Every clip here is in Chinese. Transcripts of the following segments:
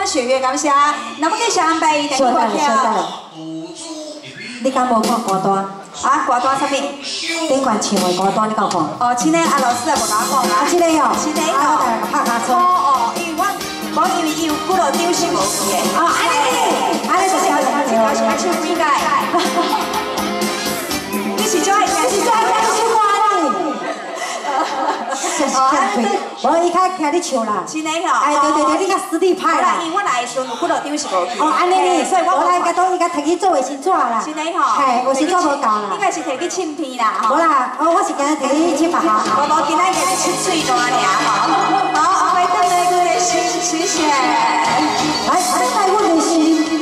血月感谢。那么继续安排伊第二个跳。 你敢无看歌单？ 啊，歌单啥物？ 顶悬唱的歌单你敢有看？ 哦，今日阿老师也无甲我讲啊。 这个哦， 这个哦，拍卡错。 哦，因为我，因为伊有几落张是无去的。 哦，安尼就是要唱几届。你是最爱听，是最爱听唱歌呢。 我伊较听你唱啦。 真的吼。 哎，对，你较实力派啦。 因为我来的时阵有几落张是无去。 哦，安尼呢， 所以我来甲都伊甲摕去做卫生纸啦。 真的吼。 嘿，卫生纸无够啦。 应该是摕去沁天啦。 无啦，我是今日摕去沁白虾。 无，今仔日是沁水单尔吼。好，后尾等来我的心，谢谢。 来，等来我的心。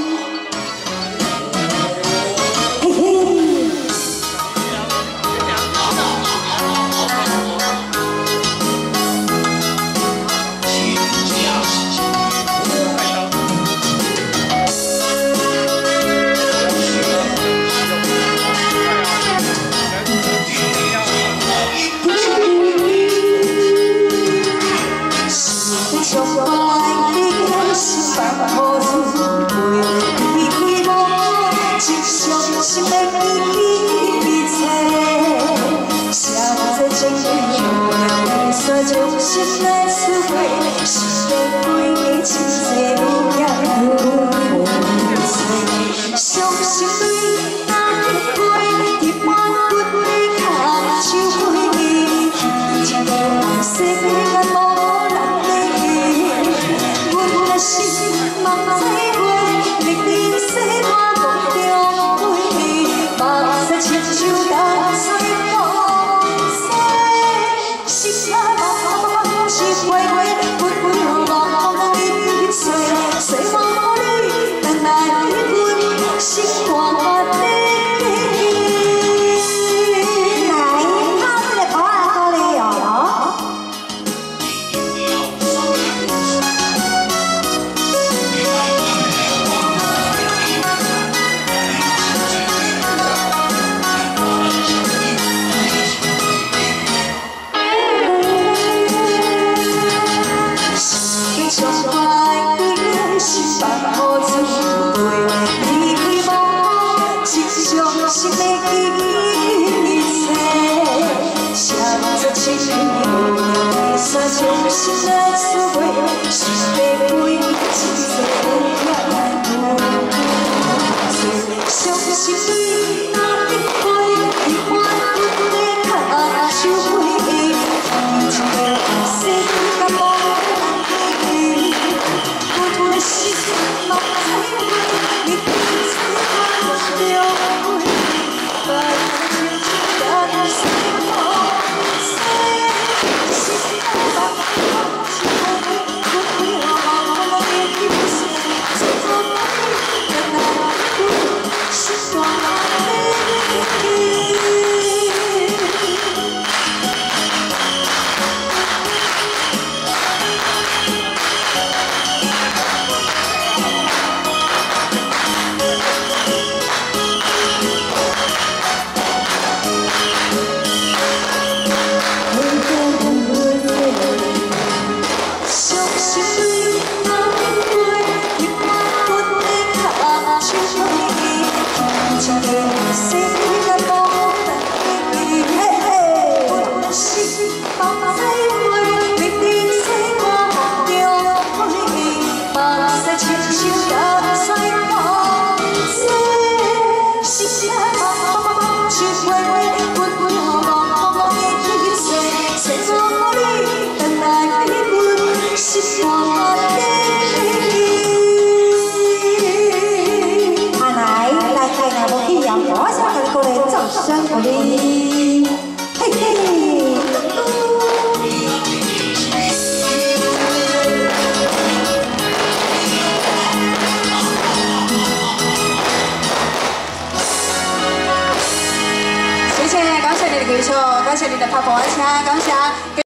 感谢你的拍拍，请感谢。